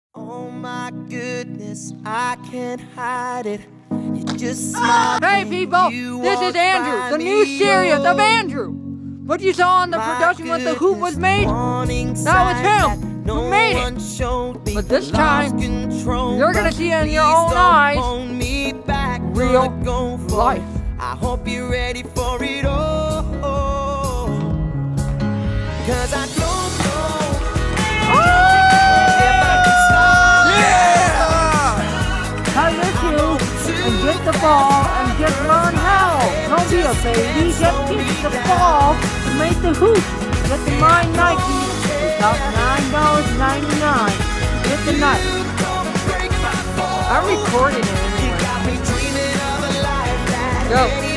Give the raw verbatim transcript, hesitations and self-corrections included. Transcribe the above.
Oh my goodness, I can't hide it. You just smile. Hey people, this is Andrew, the new series of Andrew. What you saw on the production when the hoop was made, that was him who made it. But this time, you're gonna see in your own eyes, real life. I hope you're ready for it all. Cause I don't know if I can stop. Yeah! How you and get the ball and just learn how. Don't be a baby, just kick the ball and make the hoop. Get the My Nike, it's up nine ninety-nine. Get the Nike. I recorded it anyway. Go.